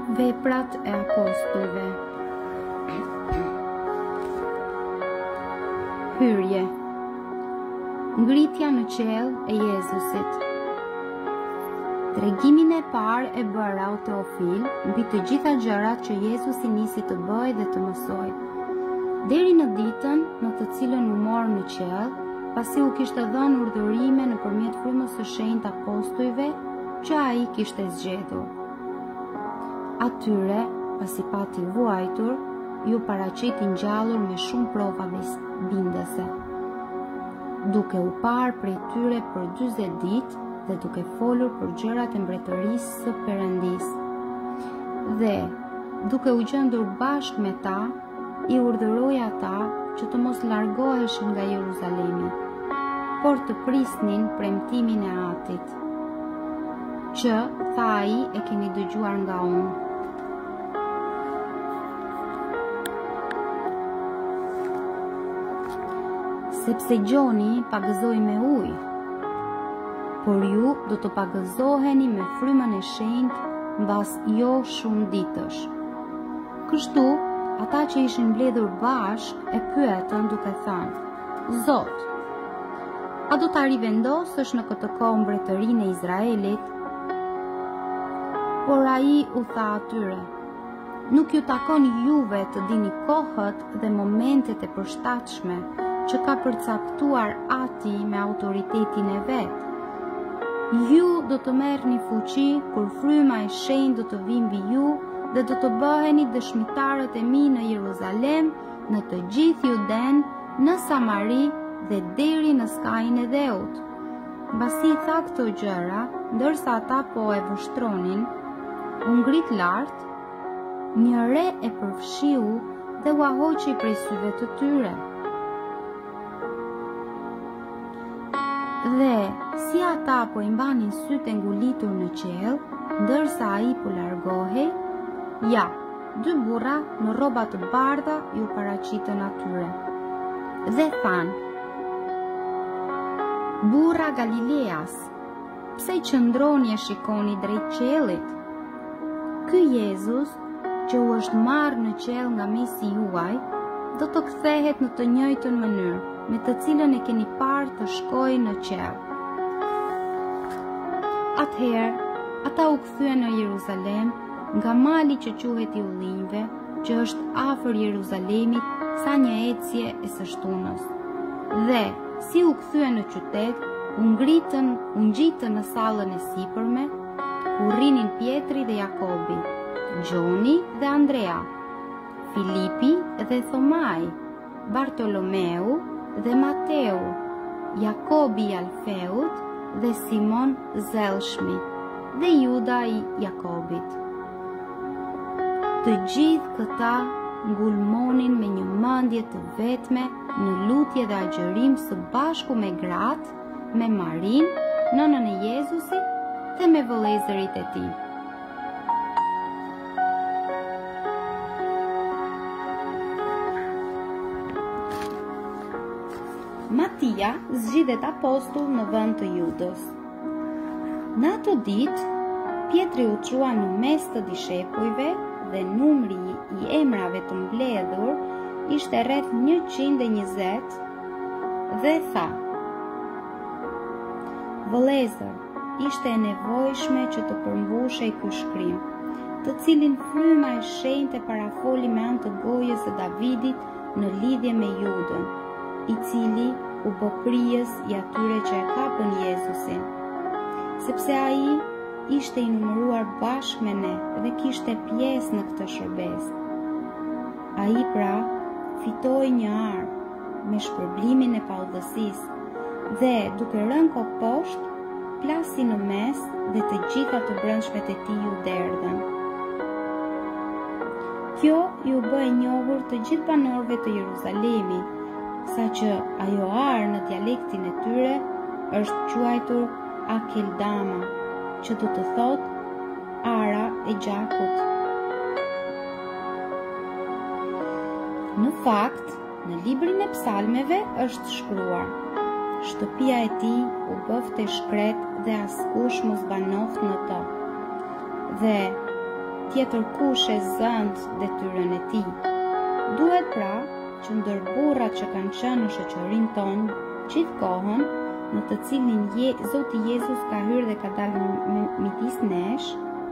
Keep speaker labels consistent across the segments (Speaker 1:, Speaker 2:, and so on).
Speaker 1: Veprat e apostujve. Hyrje. Ngritja në qiell e Jezusit. Tregimin e parë e bëra o Teofil mbi të gjitha gjërat që Jezusi nisi të bëjë dhe të mësojë, deri në ditën në të cilën u mor në qiell, pasi u kishte dhënë urdhërime nëpërmjet frymës së shenjtë apostujve që ai kishte zgjedhur. Atyre, pasi pati vuajtur, ju paraqiti ngjallur me shumë prova bindese, duke u parë prej tyre për 40 ditë dhe duke folur për gjërat e mbretërisë së Perëndisë. Dhe, duke u gjendur bashkë me ta, i urdhëroi ata që të mos largoheshin nga Jeruzalemi, por të prisnin premtimin e Atit, që, tha ai, e keni dëgjuar nga unë. Sepse gjoni pagëzoi me ujë, por ju do të pagëzoheni me frymën e shenjtë mbas jo shumë ditësh. Kështu, ata që ishin mbledhur bashkë e pyetën duke thënë: Zot, a do ta rivendosësh në këtë kohë mbretërinë e Izraelit? Por ai u tha atyre: Nuk ju takon juve të dini kohët dhe momentet e përshtatshme që ka përcaktuar Ati me autoritetin e vet. Ju do të merrni fuqi kur fryma e shenjtë do të vijë mbi ju dhe do të bëheni dëshmitarët e mi në Jeruzalem, në të gjithë Juden, në Samari dhe deri në skajin e dheut. Mbasi i tha këto gjëra, ndërsa ata po e vështronin, u ngrit lart, një re e përfshiu dhe u ahoqi prej syve të tyre. Dhe, si ata po i mbanin sytë ngulitur në qiell, ndërsa ai po largohej, ja, 2 burra në rroba të bardha ju paraqitën atyre. Dhe thanë: Burra Galileas, pse i qëndroni e shikoni drejt qiellit? Ky Jezus, që u është marrë në qiell nga mesi juaj, do të kthehet në të njëjtën mënyrë me të cilën e keni parë të shkojë në qiell. Atëherë, ata u kthyen në Jeruzalem nga mali që quhet i Ullinjve, që është afër Jeruzalemit sa një ecje e së shtunës. Dhe, si u kthyen në qytet, u ngjitën në sallën e sipërme, ku rrinin Pietri dhe Jakobi, Gjoni dhe Andrea, Filipi dhe Thomai, Bartolomeu dhe Mateu, Jakobi i Alfeut dhe Simon Zelshmi dhe Juda i Jakobit. Të gjithë këta ngulmonin me një mendje të vetme në lutje dhe agjërim së bashku me gratë, me Marin, nënën e Jezusit dhe me vëllezërit e tij. Matia zgjidhet apostull në vend të Judës. Në atë ditë, Pietri u çua në mes të dishepujve dhe numri i emrave të mbledhur ishte rreth 120 dhe tha: Vëllezër, ishte e nevojshme që të përmbushej ky shkrim, të cilin fryma e shenjtë e parafoli me anë të gojës së Davidit në lidhje me Judën, i cili u bë krijës i atyre që e kapën Jezusin, sepse ai ishte i numëruar bashkë me ne dhe kishte pjesë në këtë shërbes. Ai pra fitoi një armë me shpërblimin e paudhësisë dhe duke rënë kokë poshtë, plasi në mes dhe të gjitha të brendshmet e tij u derdhën. Kjo ju bë e njohur të gjithë banorëve të Jeruzalemit, saqë ajo arë në dialektin e tyre është quajtur Akeldama, që do të thotë ara e gjakut. Në fakt, në librin e psalmeve është shkruar: Shtëpia e tij u bëfte shkret dhe askush mos banoft në to. Dhe tjetër kushe zënd detyrën e tij. Duhet pra që ndër burrat që kanë qenë në shoqërinë tonë gjithë kohën, në të cilin Zoti Jezus ka hyrë dhe ka dalë midis nesh,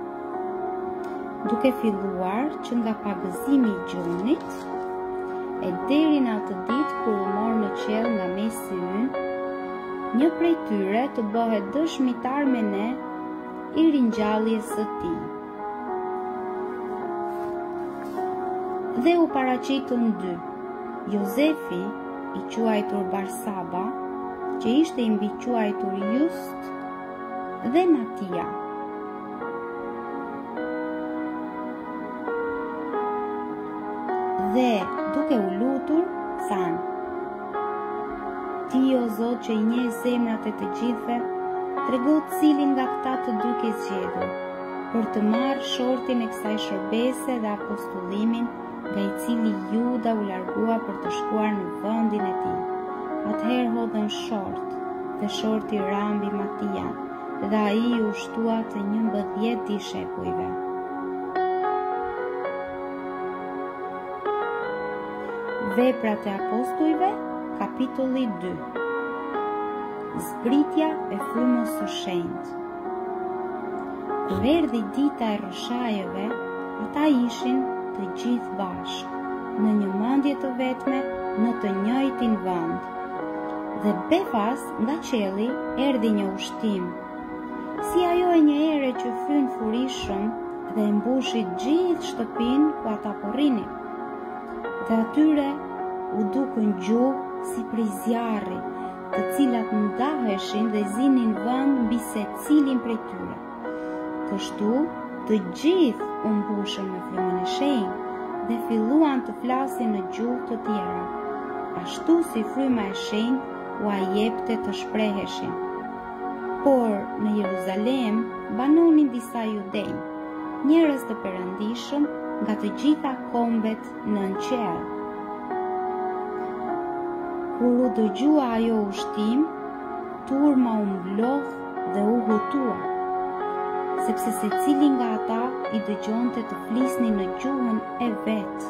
Speaker 1: duke filluar që nga pagëzimi i gjunit, e deri në atë ditë kur u mor në qiell nga mesi ynë, një prej tyre të bëhet dëshmitar me ne i ringjalljes së tij. Dhe u paraqitën dy, Jozefi, i quajtur Barsaba, që ishte i mbiquajtur Just, dhe Matia. Dhe duke u lutur, thanë: Ti o Zot që i njeh zemrat e të gjithëve, trego cilin nga këta të dy ke zgjedhur, për të marrë shortin e kësaj shërbese dhe apostullimin, nga i cili Juda u largua për të shkuar në vendin e tij. Atëherë hodhën short, dhe shorti rambi Matia, dhe ai u shtua të 11 dishepujve. Veprat e apostujve, kapitulli 2. Zbritja e frymës së shenjtë. Kur erdhi dita e rrëshajeve, ata ishin të gjithë bashkë, në një mendje të vetme, në të njëjtin vend. Dhe befas nga qielli erdhi një ushtim, si ajo e një ere që fryn furishëm dhe e mbushi gjithë shtëpinë ku ata po rrinin. Dhe atyre u dukën gjuhë si prej zjarri, të cilat ndaheshin dhe zinin vend mbi secilin prej tyre. Kështu të gjithë u mbushën me frymën e shenjtë dhe filluan të flasin në gjuhë të tjera, ashtu si fryma e shenjtë u ajepte të shpreheshin. Por në Jeruzalem banonin disa judej, njerëz të perëndishëm nga të gjitha kombet nën qiell. Kur u dëgjua ajo ushtim, turma u mblodh dhe u hutua, sepse secili nga ata i dëgjonte të flisnin në gjuhën e vet.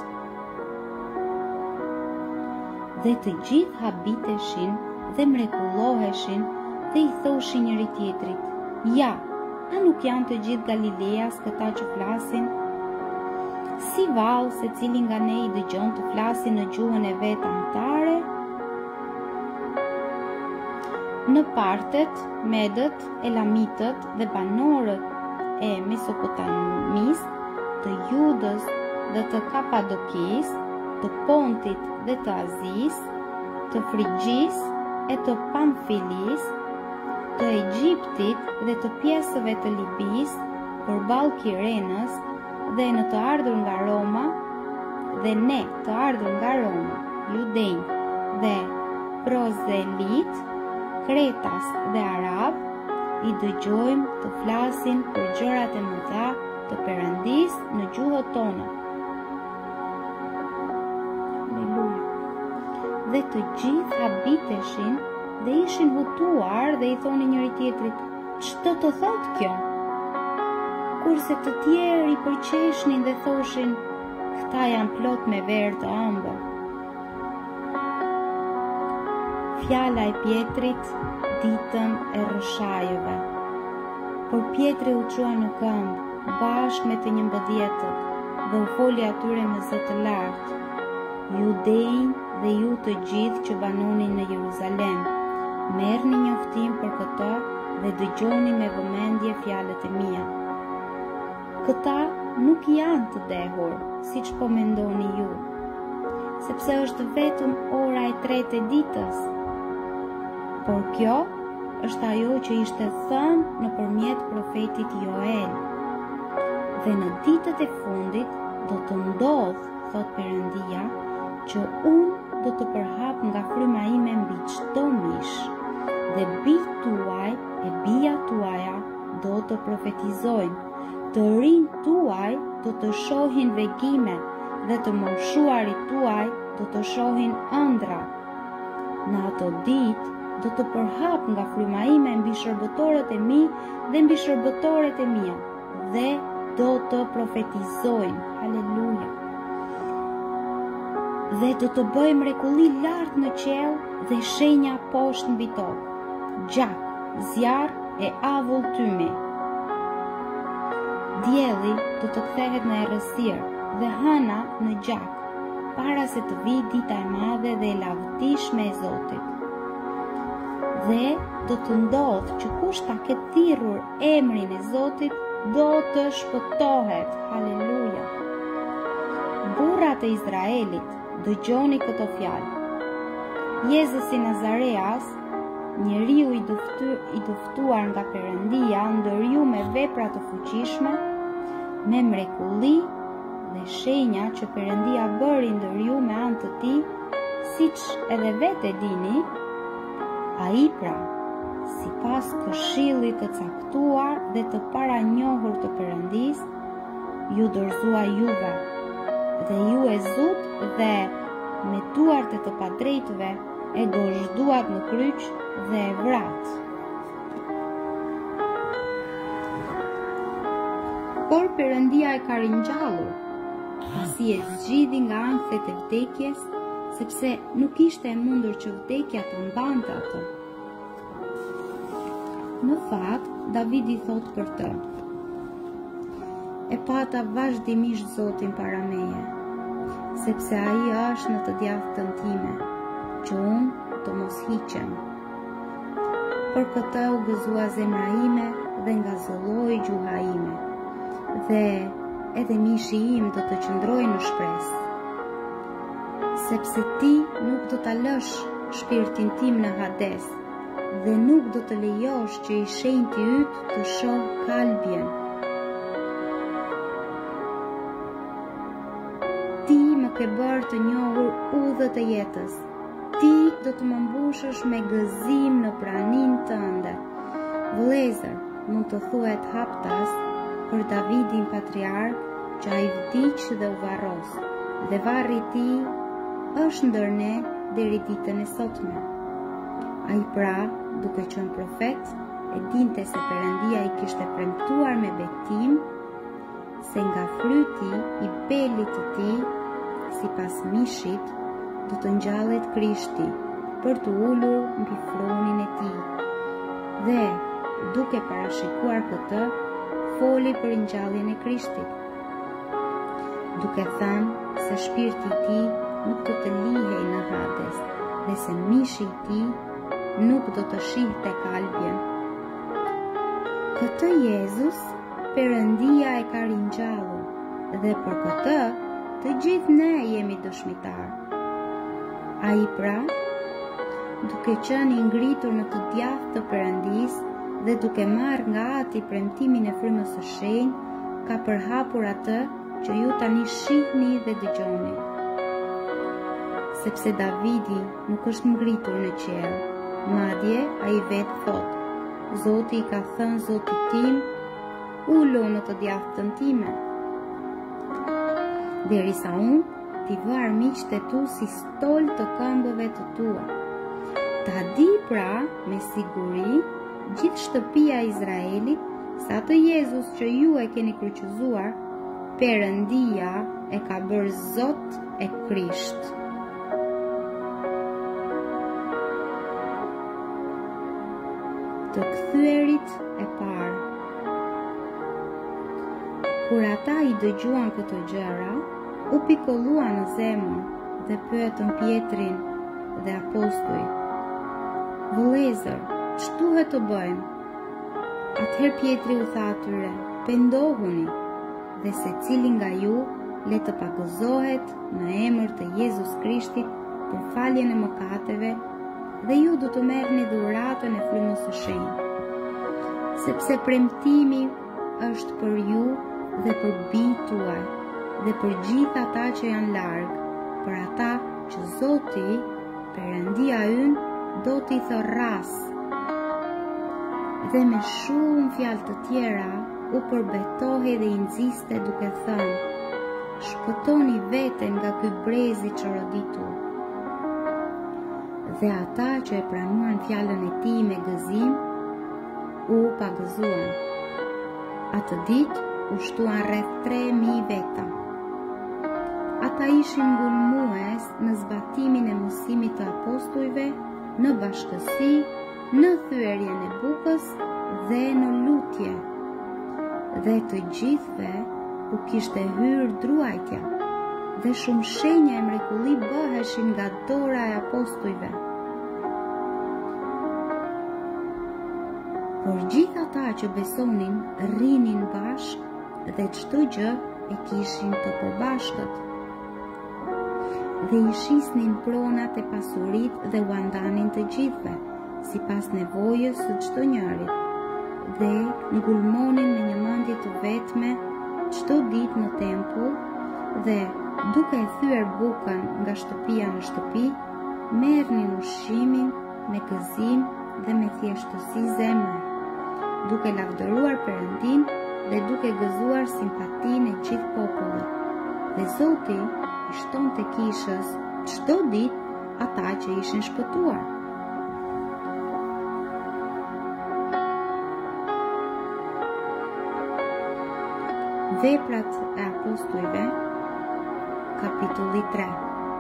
Speaker 1: Dhe të gjithë habiteshin dhe mrekulloheshin dhe i thoshin njëri tjetrit: Ja, a nuk janë të gjithë Galileas këta që flasin? Si vallë secili nga ne i dëgjon të flasin në gjuhën e vet anëtare? Në Partet, Medët, Elamitët dhe banorët e Mesopotamis, të Judës dhe të Kapadokis, të Pontit dhe të Azis, të Frigjis e të Pamfilis, të Egjiptit dhe të pjesëve të Libis, përballë Kirenës, dhe në të ardhur nga Roma, dhe ne të ardhur nga Roma, Judej dhe Prozelit, Kretas dhe Arab, i dëgjojmë të flasin për gjërat e mëdha të Perëndis në gjuhët tona. Dhe të gjithë habiteshin dhe ishin hutuar dhe i thonin njëri tjetrit: Ç'do të thotë kjo? Kurse të tjerë i përqeshnin dhe thoshin: Këta janë plot me verë të ëmbël. Fjala e Pjetrit ditën e rrëshajeve. Por Pjetri u çua në këmbë bashkë me të 11-tët dhe u foli atyre me zë të lartë: Judejnë dhe ju të gjithë që banonin në Jeruzalem, merrni njoftim për këtë dhe dëgjoni me vëmendje fjalët e mia. Këta nuk janë të dehur, siç po mendoni ju, sepse është vetëm ora e 3 e ditës. Por kjo është ajo që ishte thënë nëpërmjet profetit Joel. Dhe në ditët e fundit do të ndodhë, thot Perëndia, që unë do të përhap nga fryma ime mbi çdo mish, dhe bijtë tuaj e bija tuaja do të profetizojnë, të rinj tuaj do të shohin vegime, dhe të moshuarit tuaj do të shohin ëndra. Në ato ditë do të përhap nga fryma ime mbi shërbëtorët e mi dhe mbi shërbëtoret e mia, dhe do të profetizojmë, haleluja, dhe do të bëjmë mrekulli lart në qiell dhe shenja poshtë mbi tokë, gjak, zjarr e avull tymi. Dielli do të kthehet në errësirë dhe hëna në gjak, para se të vijë dita e madhe dhe e lavdishme e Zotit. Dhe do të ndodhë që kush ta ketë thirrur emrin e Zotit do të shpëtohet. Haleluja. Burrat e Izraelit, dëgjoni këto fjalë. Jezusi Nazareas, njeriu i dëftuar nga Perëndia, ndërju me vepra të fuqishme, me mrekulli dhe shenja që Perëndia bëri ndër ju me anë të tij, siç edhe vetë dini, ai pra, sipas këshillit të caktuar dhe të paranjohur të Perëndis, ju dorëzua juve, dhe ju e zut dhe me duart e të padrejtëve e gozhduat në kryq dhe e vrat. Por Perëndia e ka ringjallur, pasi e zgjidhi nga anjthet e vdekjes, sepse nuk ishte e mundur që vdekja të mbante atë. Në fakt, Davidi thot për të: e pata vazhdimisht Zotin para meje, sepse ai është në të djathtën time, që unë të mos hiqem. Për këtë u gëzua zemra ime dhe nga zëlloi gjuha ime, dhe edhe mishi im do të qëndrojë në shpresë. Sepse ti nuk do ta lësh shpirtin tim në Hades, dhe nuk do të lejosh që i shenjti yt të shoh kalbjen. Ti më ke bërë të njohur udhët e jetës. Ti do të më mbushësh me gëzim në praninë tënde. Vëllezër, mund të thuhet haptas për Davidin patriark, që ai vdiq dhe u varros, dhe varri i tij është ndër ne deri ditën e sotme. Ai pra, duke qenë profet, e dinte se Perëndia i kishte premtuar me betim se nga fryti i belit të tij, sipas mishit, do të ngjallet Krishti për të ulur mbi fronin e tij. Dhe, duke parashikuar këtë, foli për ngjalljen e Krishtit, duke thënë se shpirti i tij nuk do të lihej në Hades dhe se mishi i tij nuk do të shihte kalbjen. Këtë Jezus Perëndia e ka ringjallur dhe për këtë të gjithë ne jemi dëshmitar. Ai pra, duke qenë i ngritur në të djathtë të Perëndis dhe duke marrë nga ati premtimin e frymës së shenjtë, ka përhapur atë që ju tani shihni dhe dëgjoni. Sepse Davidi nuk është ngritur në qiell, madje ai vetë thot: Zoti i ka thënë Zotit tim, ulo në të djathtën time, derisa unë t'i var miqtë e tu si stol të këmbëve të tua. Ta di pra me siguri gjithë shtëpia e Izraelit se atë Jezus që ju e keni kryqëzuar, Perëndia e ka bërë Zot e Krisht. Të kthyerit e parë. Kur ata i dëgjuan këto gjëra, u pikolluan në zemër dhe pyetën Pjetrin dhe apostujt: Vëllezër, ç'tu duhet të bëjmë? Atëherë Pjetri u tha atyre: pendohuni dhe secili nga ju le të pagëzohet në emër të Jezus Krishtit për faljen e mëkateve, dhe ju do të merrni dhuratën e frymës së shenjtë. Sepse premtimi është për ju dhe për bijtë tuaj dhe për gjithë ata që janë larg, për ata që Zoti, Perëndia ynë, do t'i thërras. Dhe me shumë fjalë të tjera u përbetohej dhe i nxiste duke thënë: shpëtoni veten nga ky brez i çoroditur. Dhe ata që e pranuan fjalën e tij me gëzim, u pagëzuan. Atë ditë u shtuan rreth 3.000 veta. Ata ishin ngulmues në zbatimin e mësimit të apostujve, në bashkësi, në thyerjen e bukës dhe në lutje. Dhe të gjithëve u kishte hyrë druajtja, dhe shumë shenja e mrekulli bëheshin nga dora e apostujve. Por gjithë ata që besonin rrinin bashkë dhe çdo gjë e kishin të përbashkët. Dhe i shisnin pronat e pasurit dhe u andanin të gjithëve, sipas nevojës së çdo njërit, dhe ngulmonin me një mendje të vetme çdo ditë në tempull, dhe duke e thyer bukën nga shtëpia në shtëpi, merrnin ushqimin me gëzim dhe me thjeshtësi zemre, duke lavdëruar Perëndin dhe duke gëzuar simpatinë e gjithë popullit. Dhe Zoti i shtonte kishës çdo ditë ata që ishin shpëtuar. Veprat e apostujve, kapitulli 3.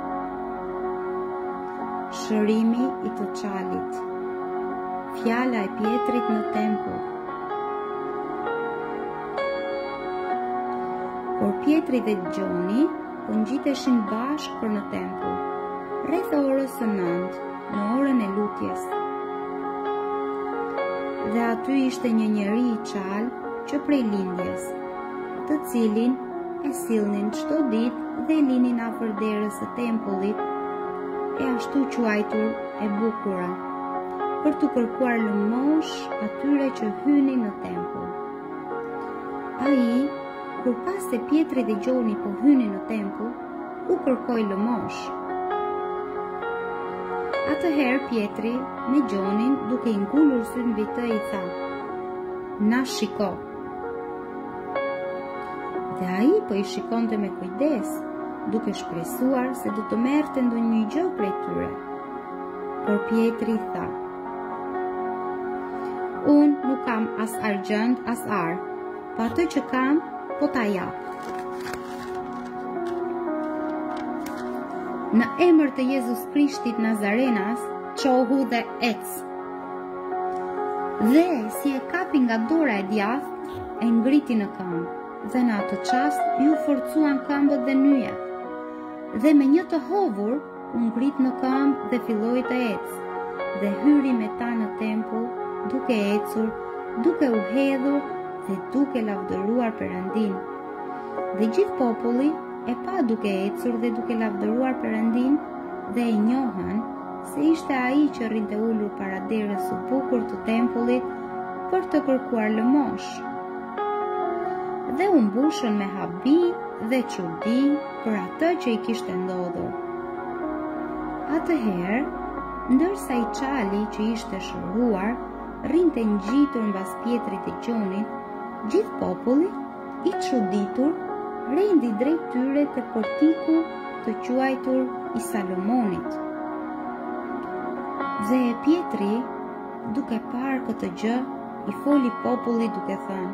Speaker 1: Shërimi i të çalit. Fjala e Pjetrit në tempull. Por Pjetri dhe Gjoni po ngjiteshin bashkë për në tempull, rreth orës së 9, në orën e lutjes. Dhe aty ishte një njeri i qalë që prej lindjes, të cilin e sillnin çdo ditë dhe linin afër derës së tempullit, e ashtu quajtur e bukura, për të kërkuar lëmosh atyre që hynin në tempull. Ai, kur pas se Pjetri dhe Gjoni po hynin në tempull, u kërkoi lëmosh. Atëherë Pjetri me Gjonin, duke i ngulur syt mbi të, i tha: "Na shiko." Dhe ai po i shikonte me kujdes, duke shpresuar se do të merrte ndonjë gjë prej tyre. Por Pjetri tha: "Unë nuk kam as argjend as ar, pa atë që kam, po ta jap. Në emër të Jezus Krishtit Nazarenas, qohu dhe ec." Dhe si e kapi nga dora e djathtë, e ngriti në këmbë, dhe në atë çast ju forcuan këmbët dhe nyjet. Dhe me një të hovur u ngrit në këmbë dhe filloi të ecë, dhe hyri me ta në tempull, duke ecur, duke u hedhur dhe duke lavdëruar Perëndin. Dhe gjithë populli e pa duke ecur dhe duke lavdëruar Perëndin, dhe e njohën se ishte ai që rrinte ulur para derës së bukur të tempullit për të kërkuar lëmosh. Dhe u mbushën me habi dhe çudi për atë që i kishte ndodhur. Atëherë, ndërsa i çali që ishte shëruar rrinte ngjitur mbas Pjetrit e Gjonit, gjithë populli, i çuditur, rendi drejt tyre te portiku të quajtur i Salomonit. Dhe Pjetri, duke parë këtë gjë, i foli popullit duke thënë: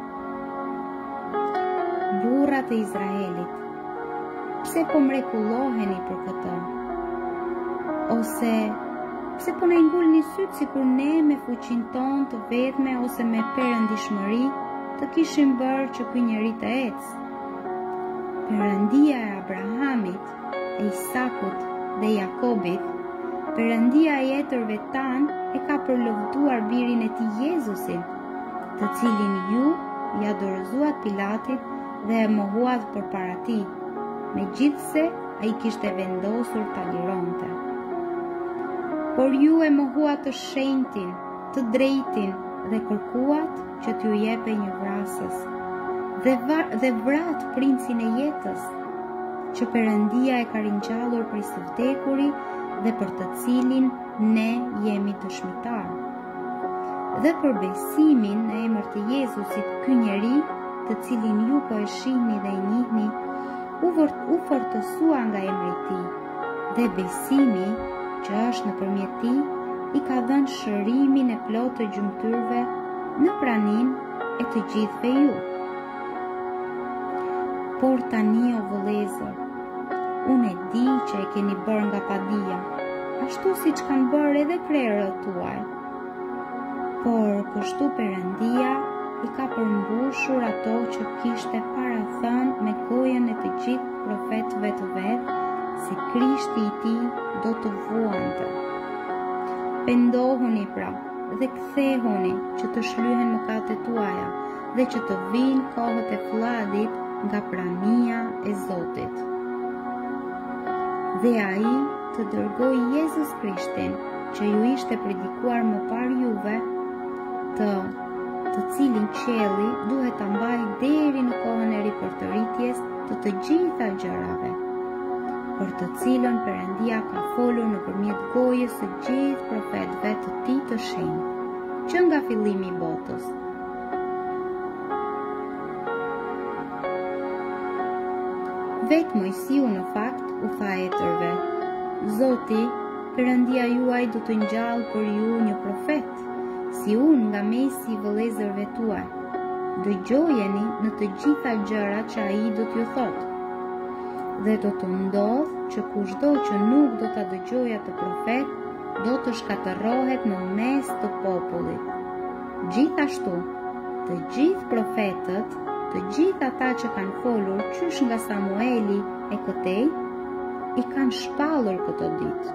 Speaker 1: "Burrat e Izraelit, pse po mrekulloheni për këtë? Ose pse po na ngulni syt sikur ne me fuqinë tonë të vetme ose me perëndishmëri të kishim bërë që ky njeri të ecë? Perëndia e Abrahamit, e Isakut dhe Jakobit, Perëndia e jetërve tanë, e ka përlëvduar birin e tij Jezusin, të cilin ju ja dorëzuat Pilatit dhe e mohuat përpara tij, megjithse ai kishte vendosur ta lironte. Por ju e mohuat të shenjtin, të drejtin dhe kërkuat që t'ju jepe një vrasës, dhe vrat princin e jetës, që Perëndia e ka ringjallur prej së vdekuri dhe për të cilin ne jemi dëshmitar. Dhe për besimin në emër të Jezusit, ky njeri, të cilin ju po e shihni dhe i njihni, u fortësua nga emri i tij, dhe besimi që është nëpërmjet tij i ka dhënë shërimin e plotë të gjymtyrëve në praninë e të gjithëve ju. Por tani o vëllezër, unë e di që e keni bërë nga padia, ashtu si që kanë bërë edhe krerët tuaj. Por kështu Perëndia i ka përmbushur ato që kishte para thënë me gojën e të gjithë profetëve të vet, se Krishti i tij do të vuante. Pendohuni pra dhe kthehuni që të shlyhen mëkatet tuaja dhe që të vinë kohët e flladit nga prania e Zotit. Dhe ai të dërgoj Jezus Krishtin, që ju ishte predikuar më parë juve, të cilin qielli duhet ta mbajë deri në kohën e ripërtëritjes të gjitha gjërave, për të cilën Perëndia ka folur nëpërmjet gojës së gjithë profetëve të tij të shenjtë, që nga fillimi i botës. Vetë Mojsiu në fakt u tha etërve: Zoti, Perëndia juaj do të ngjallë për ju një profet, si unë nga mesi i vëllezërve tuaj. Dëgjojeni në të gjitha gjërat që ai do t'ju thotë. Dhe do të ndodhë që kushdo që nuk do ta dëgjojë atë profet, do të shkatërrohet në mes të popullit. Gjithashtu, të gjithë profetët, të gjithë ata që kanë folur qysh nga Samueli e këtej, i kanë shpallur këto ditë.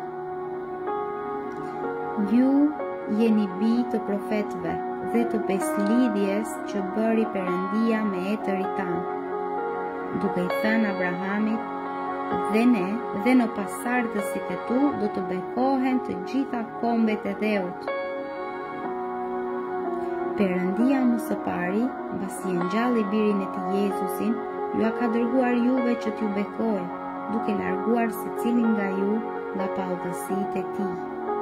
Speaker 1: Ju jeni bi të profetëve dhe të beslidhjes që bëri Perëndia me etërit tanë, duke i thënë Abrahamit: dhe ne dhe në pasardhësit e tu do të bekohen të gjitha kombet e dheut. Perëndia më së pari, mbasi e ngjalli birin e tij Jezusin, ju ka dërguar juve që t'ju bekojë, duke larguar secilin nga ju nga pallësitë e tij.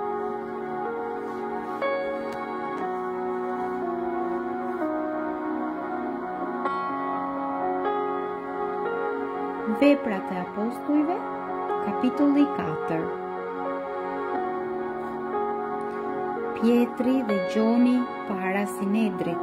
Speaker 1: Veprat e Apostujve, kapitulli 4. Pietri dhe Gjoni para Sinedrit.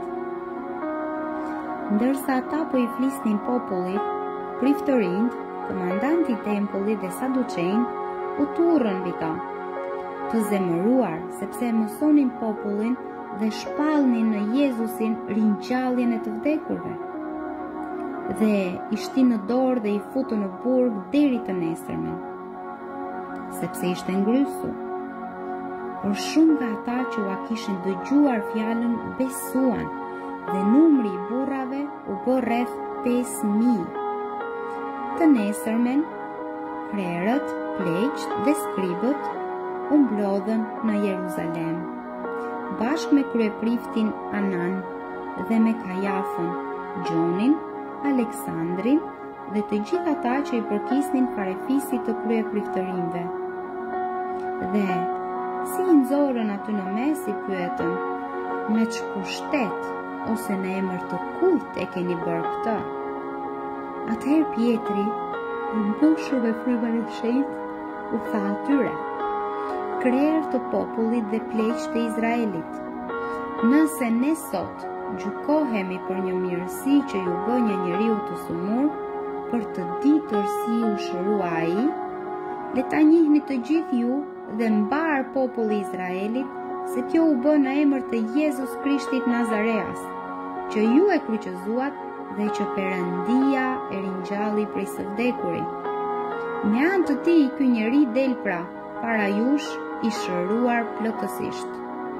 Speaker 1: Ndërsa ata po i flisnin popullit, priftërinjt, komandanti i tempullit dhe saduqejnë u turrën mbi ta, të zemëruar sepse mësonin popullin dhe shpallnin në Jezusin ringjalljen e të vdekurve. Dhe i shtin në dorë dhe i futën në burg deri të nesërmen, sepse ishte ngrysur. Por shumë nga ata që ua kishin dëgjuar fjalën besuan, dhe numri i burrave u bë rreth 5.000. Të nesërmen, krerët, pleqët dhe skribët u mblodhën në Jeruzalem, bashkë me kryepriftin Anan dhe me Kajafën, Gjonin, Aleksandrin dhe të gjithë ata që i përkisnin farefisit të kryepriftërinjve. Dhe si i nxorën aty në mes i pyetën: me ç'pushtet ose në emër të kujt e keni bërë këtë? Atëherë Pietri, i mbushur me frymën e shenjtë, u tha atyre: krerë të popullit dhe pleqë të Izraelit, nëse ne sot gjykohemi për një mirësi që ju bë një njeriu të sumur, për të ditur si u shërua ai, le ta njihni të gjithë ju dhe mbar populli i Izraelit se kjo u bë në emër të Jezus Krishtit Nazareas, që ju e kryqëzuat dhe që Perëndia e ringjalli prej së vdekurit. Me anë të tij ky njeri del pra para jush i shëruar plotësisht.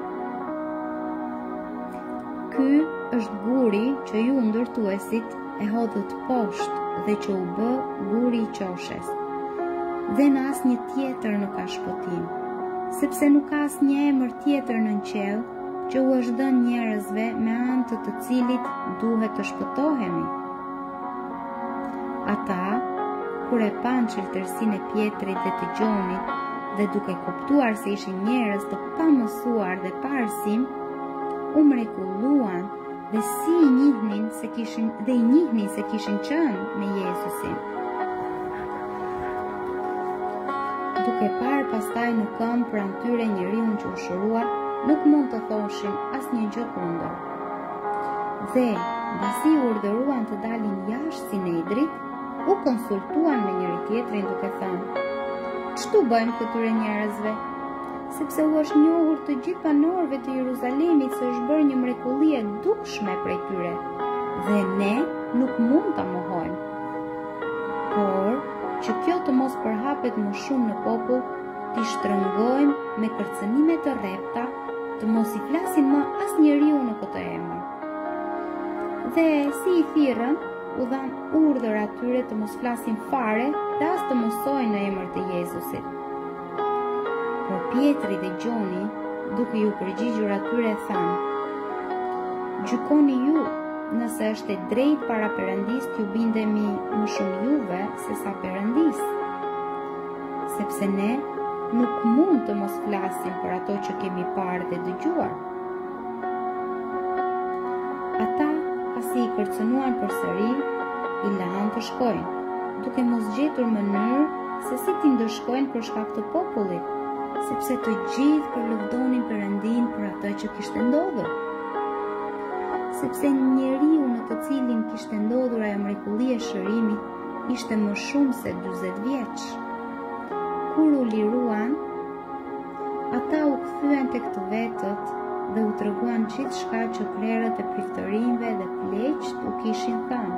Speaker 1: Ky është guri që ju ndërtuesit e hodhët poshtë dhe që u bë guri i qoshes. Dhe në asnjë tjetër nuk ka shpëtim, sepse nuk ka asnjë emër tjetër nën qiell që u është dhënë njerëzve me anë të të cilit duhet të shpëtohemi. Ata, kur e panë çeltërsinë e Pietrit dhe të Gjonit, dhe duke kuptuar se ishin njerëz të pamësuar dhe pa arsim, u mrekulluan dhe i njihnin se kishin qenë me Jezusin. Duke parë pastaj në këmbë pranë tyre njeriun që u shërua, nuk mund të thoshin asnjë gjë kundër. Dhe mbasi u urdhëruan të dalin jashtë Sinedrit, u konsultuan me njëri tjetrin duke thënë: "Ç'tu bëjmë këtyre njerëzve? Sepse u është njohur të gjithë banorëve të Jeruzalemit se është bërë një mrekulli e dukshme prej tyre, dhe ne nuk mund ta mohojmë. Por, që kjo të mos përhapet më shumë në popull, t'i shtrëngojmë me kërcënime të rrepta, të mos i flasin më asnjëriu në këtë emër." Dhe si i thirrën, u dhan urdhër atyre të mos flasin fare dhe as të mësojnë në emër të Jezusit. Por Pietri dhe Gjoni, duke ju përgjigjur atyre, thanë: "Gjykoni ju, nëse është e drejtë para Perëndis t'ju bindemi më shumë juve se sa Perëndis. Sepse ne nuk mund të mos flasim për ato që kemi parë dhe dëgjuar." Ata, pasi i kërcënuan përsëri, i lanë të shkojnë, duke mos gjetur mënyrë se si t'i ndërshkojnë për shkak të popullit, sepse të gjithë përlëvdonin Perëndin për atë që kishte ndodhur. Sepse njeriu në të cilin kishte ndodhur ajo mrekulli e shërimit ishte më shumë se 40 vjeç. Kur u liruan, ata u kthyen tek të vetët dhe u treguan gjithçka që krerët e priftërinjve dhe pleqt u kishin thënë.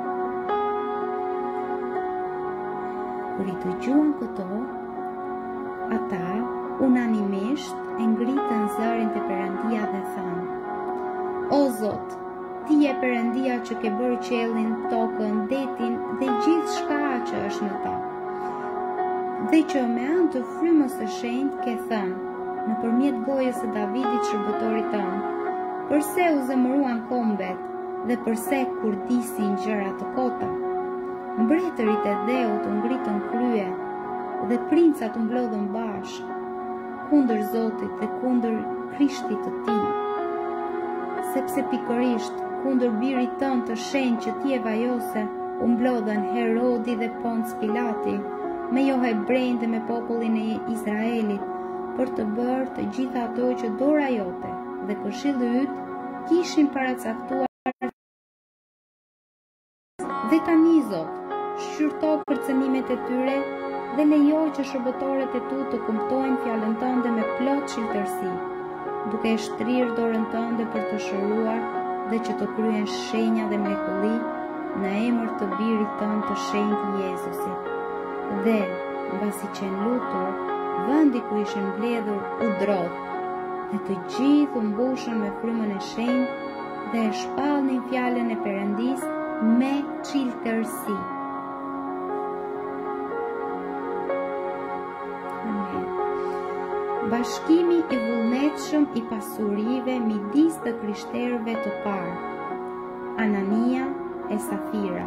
Speaker 1: Kur i dëgjuan këto, ata unanimisht e ngritën zërin te Perëndia dhe thanë: "O Zot, ti je Perëndia që ke bërë qiellin, tokën, detin dhe gjithçka që është në ta. Dhe që me anë të frymës së shenjtë ke thënë, nëpërmjet gojës së Davidit shërbëtorit tënd, pse u zemëruan kombet dhe pse kurdisin gjëra të kota. Mbretërit e dheut u ngritën krye dhe princat u mblodhën bashkë kundër Zotit dhe kundër Krishtit të Tij. Sepse pikërisht kundër birit tënd të shenjtë që ti e vajose, u mblodhen Herodi dhe Ponc Pilati, me jo hebrejnë dhe me popullin e Izraelit, për të bërë të gjitha ato që dora jote dhe këshilli yt kishin paracaktuar. Dhe tani, Zot, shqyrto kërcënimet e tyre dhe lejo që shërbëtorët e tu të kuptojnë fjalën tënde me plot shiltërsi, duke e shtrirë dorën tënde për të shëruar dhe që të kryen shenja dhe mrekulli në emër të birit tënd të shenjtë Jezusit. Dhe, mbasi që lutur, vendi ku ishin mbledhur u drodh, dhe të gjithë u mbushën me frymën e shenjtë dhe e shpallnin fjalën e Perëndis me çiltërsi. Bashkimi i vullnetshëm i pasurive midis të krishterëve të parë, Anania e Safira.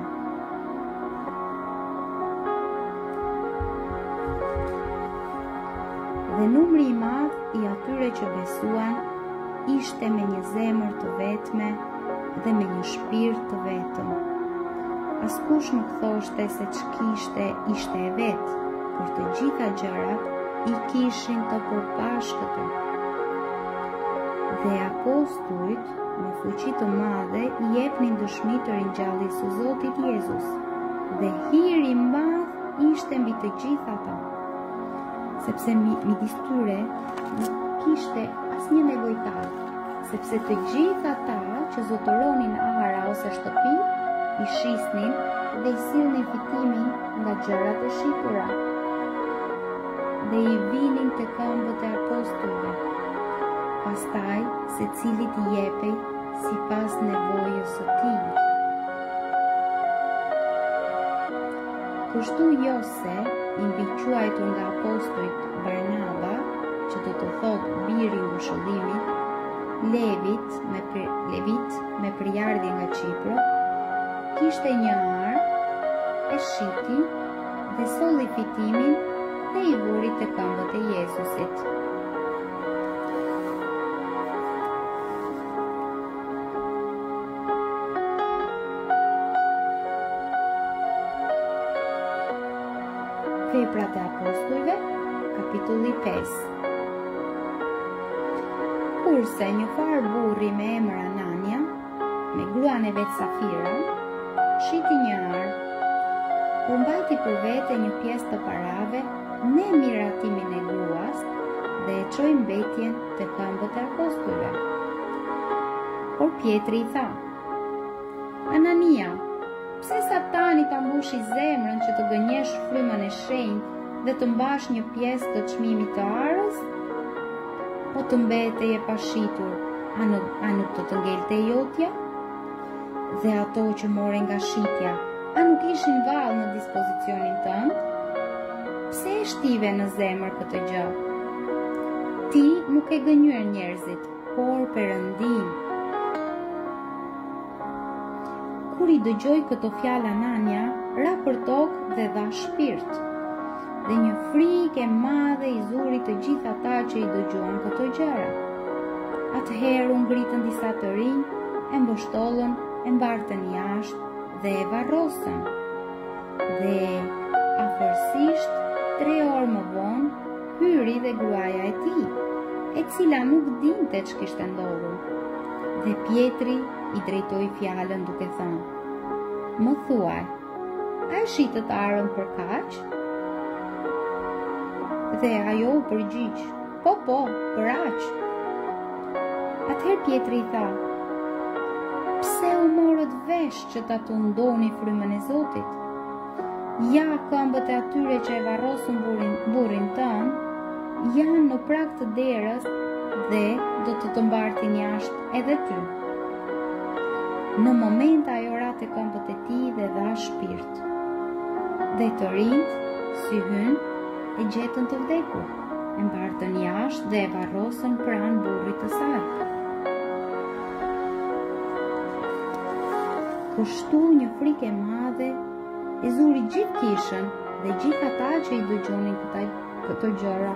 Speaker 1: Dhe numri i madh i atyre që besuan ishte me një zemër të vetme dhe me një shpirt të vetëm. Askush nuk thoshte se ç'kishte ishte e vet, por të gjitha gjërat i kishin të përbashkëta. Dhe apostujt me fuqi të madhe i jepnin dëshmi të ringjalljes së Zotit Jezus, dhe hiri i madh ishte mbi të gjithë ata, sepse midis tyre nuk kishte asnjë nevojtar, sepse të gjithë ata që zotëronin ara ose shtëpi i shisnin dhe i sillnin fitimin nga gjërat e shitura, dhe i vinin të këmbët e apostujve, pastaj secilit i jepej sipas nevojës së tij. Kështu Jose, i mbiquajtur nga apostujt Barnaba, që do të thotë biri i ngushëllimit, Levit me përjardhje nga Çipro, kishte një arë, e shiti dhe solli fitimin dhe i vuri të këmbët e Jezusit. Veprat e apostujve, kapitulli 5. Kurse një far burri me emër Anania, me gruan e vet Safira, shiti një arë, por mbajti për vete një pjesë të parave me miratimin e gruas dhe e çoi mbetjen te këmbët e apostujve. Por Pietri i tha: Anania, pse Satani ta mbushi zemrën që të gënjesh frymën e shenjtë dhe të mbash një pjesë të çmimit të arës? Po të mbeteje pa shitur, a nuk të ngelte jotja? Dhe ato që more nga shitja, a nuk ishin vallë në dispozicionin tënd? Pse e shtive në zemër këtë gjë? Ti nuk e gënyer njerëzit, por Perëndin. Kur i dëgjoi këto fjalë Anania, ra për tokë dhe dha shpirt. Dhe një frikë e madhe i zuri të gjithë ata që i dëgjuan këto gjëra. Atëherë u ngritën disa të rinj, e mbështollën, e mbartën jashtë dhe e varrosën. Dhe afërsisht 3 orë më vonë hyri dhe gruaja e tij, e cila nuk dinte ç'kishte ndodhur. Dhe Pietri i drejtoi fjalën duke thënë: Më thuaj, a e shitët arën për kaq? Dhe ajo u përgjigj: Po, për aq. Atëherë Pietri i tha: Pse u morët vesh që ta tundoni frymën e Zotit? Ja, këmbët e atyre që e varrosën burrin tënd janë në prag të derës dhe do të mbartin jashtë edhe ty. Në moment ajo ra te këmbët e tij dhe dha shpirt. Dhe të rinjt, si hyn, e gjetën të vdekur, e mbartën jashtë dhe e varrosën pranë burrit të saj. Kështu një frikë e madhe e zuri gjithë kishën dhe gjithë ata që i dëgjonin këto gjëra.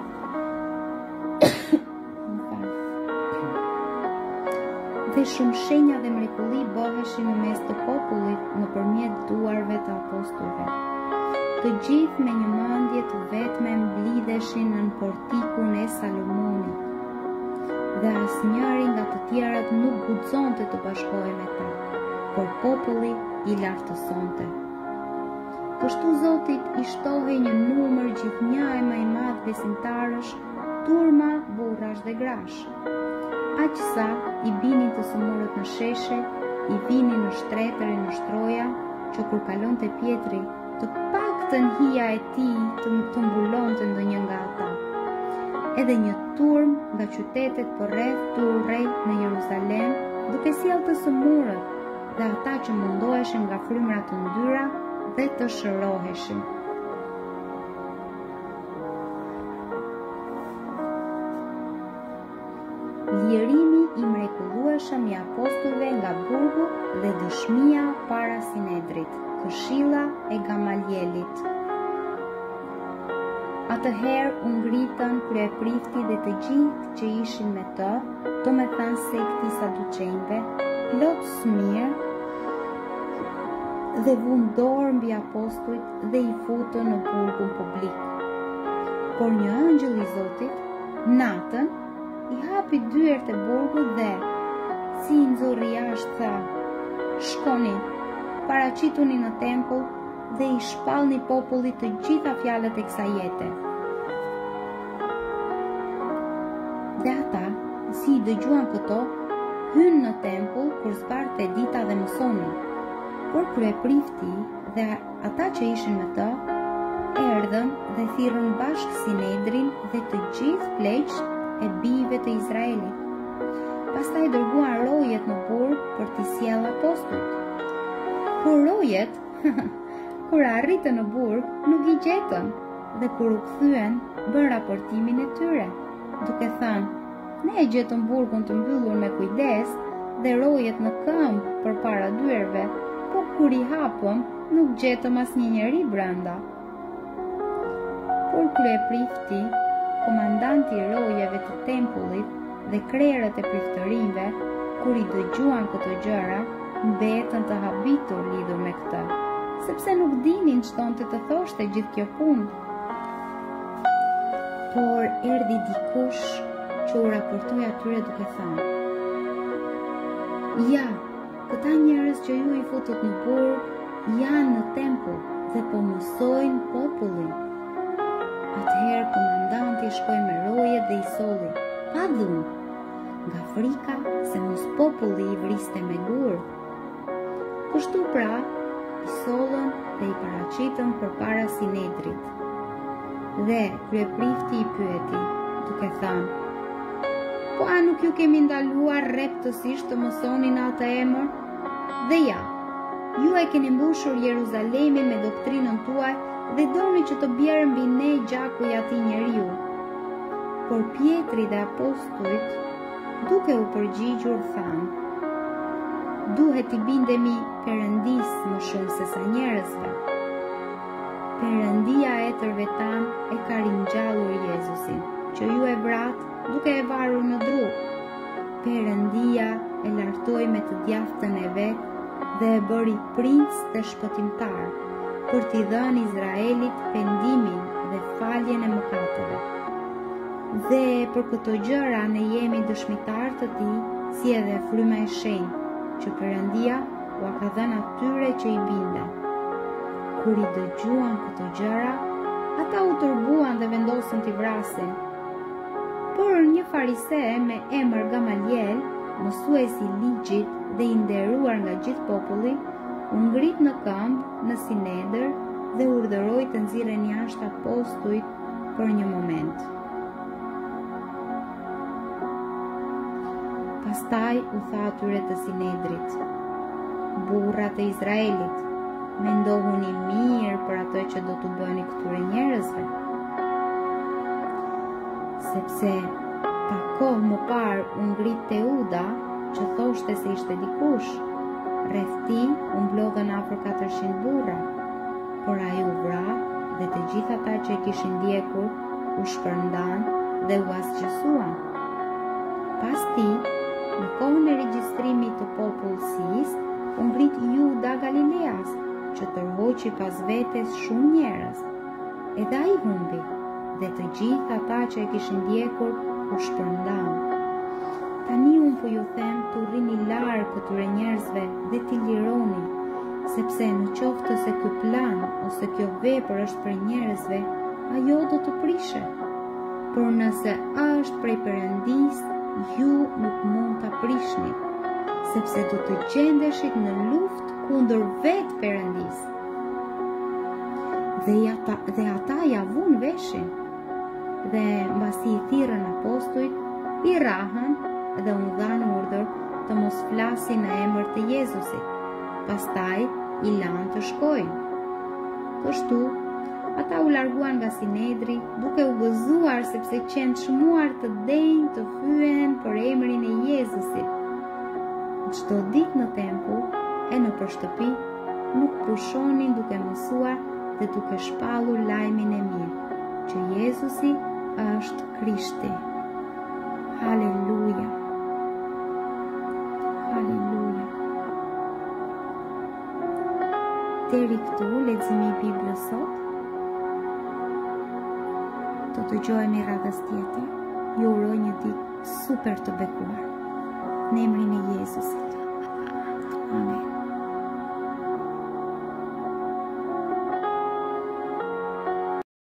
Speaker 1: Dhe shumë shenja dhe mrekulli bëheshin në mes të popullit nëpërmjet duarve të apostujve. Të gjithë me një mendje të vetme mblidheshin në portikun e Salomonit. Dhe asnjëri nga të tjerët nuk guxonte të bashkohej me ta, por populli i lartësonte. Kështu Zotit i shtohej një numër gjithnjë më i madh besimtarësh, turma, burrash dhe grash. Aq sa i binin të sëmurët në sheshe, i vinin në shtretër e në shtroja, që kur kalonte Pietri, të paktën hija e tij të mbulonte ndonjë nga ata. Edhe një turmë nga qytetet përreth të urrej në Jeruzalem, duke sjellë të sëmurët dhe ata që mundoheshin nga frymëra të ndyra dhe të shëroheshin. Lirimi i mrekullueshëm i apostujve nga burgu dhe dëshmia para Sinedrit, këshilla e Gamalielit. Atëherë u ngritën kryeprifti dhe të gjithë që ishin me të, domethënë sekti i Saduqejve, plot smir, dhe vun dorë mbi apostujt dhe i futën në burgun publik. Por një angjëll i Zotit, natën, i hapi dyert e burgut dhe, si i nxorri jashtë, tha: Shkoni, paraqituni në tempull dhe i shpallni popullit të gjitha fjalët e kësaj jete. Dhe ata, si i dëgjuan këto, hynë në tempull kur zbarte dita dhe mësonin. Por kryeprifti dhe ata që ishin me të, erdhën dhe thirrën bashkë Sinedrin dhe të gjithë pleqt e bijve të Izraelit. Pastaj dërguan rojet në burg për t'i sjellë apostujt. Por rojet, kur arritën në burg, nuk i gjetën, dhe kur u kthyen, bën raportimin e tyre, duke thënë: Ne e gjetëm burgun të mbyllur me kujdes dhe rojet në këmbë përpara dyerve, po kur i hapëm, nuk gjetëm asnjë njeri brenda. Por kryeprifti, komandanti i rojeve të tempullit dhe krerët e priftërinjve, kur i dëgjuan këto gjëra, mbetën të habitur lidhur me këtë, sepse nuk dinin ç'donte të thoshte gjithë kjo punë. Por erdhi dikush që u raportoi atyre duke thënë: Ja, këta njerëz që ju i futët në burg janë në tempull dhe po mësojnë popullin. Atëherë komandanti shkoi me rojet dhe i solli, pa dhunë, nga frika se mos populli i vriste me gur. Kështu pra, i sollën dhe i paraqitën përpara Sinedrit. Dhe kryeprifti i pyeti, duke thënë: "Po a nuk ju kemi ndaluar rreptësisht të mësoni në atë emër? Dhe ja, ju e keni mbushur Jeruzalemin me doktrinën tuaj dhe doni që të bjerë mbi ne gjaku i atij njeriu." Por Pietri dhe apostujt, duke u përgjigjur, thanë: "Duhet i bindemi Perëndis më shumë se sa njerëzve. Perëndia e tërvetan e ka ringjallur Jezusin, që ju e vrat duke e varur në dru. Perëndia e lartoi me të djathtën e vet dhe e bëri princ dhe shpëtimtar, për t'i dhënë Izraelit pendimin dhe faljen e mëkateve. Dhe për këto gjëra ne jemi dëshmitar të tij, si edhe fryma e shenjtë, që Perëndia ua ka dhënë atyre që i binden." Kur i dëgjuan këto gjëra, ata u turbuan dhe vendosën t'i vrasin. Por një farise me emër Gamaliel, mësuesi i ligjit dhe i nderuar nga gjithë populli, u ngrit në këmbë në Sinedër dhe urdhëroi të nxirren jashtë apostujt për një moment. Pastaj u tha atyre të Sinedrit: "Burrat e Izraelit, mendohuni mirë për atë që do t'u bëni këtyre njerëzve. Sepse pa kohë më parë u ngrit Teuda, që thoshte se ishte dikush. Rreth tij u mblodhen afër 400 burra, por ai u vra dhe të gjithë ata që e kishin ndjekur u shpërndan dhe u asgjësuan. Pas tij, në kohën e regjistrimit të popullsisë, u ngrit Juda Galileas, që tërhoqi pas vetes shumë njerëz. Edhe ai humbi, dhe të gjithë ata që e kishin ndjekur u shpërndan. Tani unë po ju them të rrini larg këtyre njerëzve dhe t'i lironi, sepse në qoftë se ky plan ose kjo vepër është për njerëzve, ajo do të prishet. Por nëse është prej Perëndis, ju nuk mund ta prishni, sepse do të gjendeshit në luftë kundër vetë Perëndis." Dhe ata ja vun veshin. Dhe mbasi i thirrën apostujt, i rahën dhe u dhanë urdhër të mos flasin në emër të Jezusit. Pastaj i lanë të shkojnë. Kështu, ata u larguan nga Sinedri, duke u gëzuar sepse qenë çmuar të denjë të hyen për emrin e Jezusit. Çdo ditë në tempull e në shtëpi nuk pushonin duke mësuar dhe duke shpallur lajmin e mirë, që Jezusi është Krishti. Haleluja. Haleluja. Deri këtu leximi i Biblës sot. Do të dëgjojmë radhës tjetër. Ju uroj një ditë super të bekuar. Në emrin e Jezusit.